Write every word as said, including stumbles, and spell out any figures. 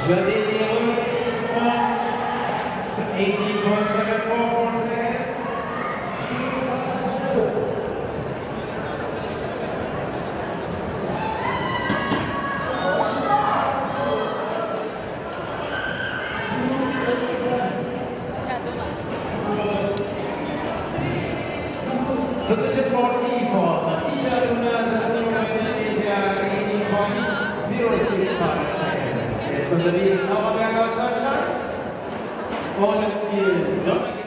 eighteen point seven four four seconds. Position fourteen for Latisha Luna Zasnova Indonesia, eighteen point zero six five seconds. Jetzt unterwegs Auerberg aus Deutschland. Und Ziel.